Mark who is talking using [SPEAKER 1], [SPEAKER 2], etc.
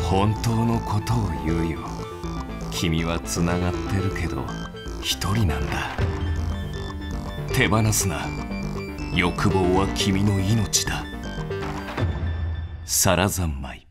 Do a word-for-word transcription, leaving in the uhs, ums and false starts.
[SPEAKER 1] 本当のことを言うよ。君はつながってるけど一人なんだ。手放すな。欲望は君の命だ。サラザンマイ。